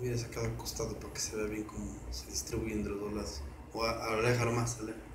hubiera sacado al costado para que se vea bien cómo se distribuyen de los dos lados. O a dejarlo más, ¿sale?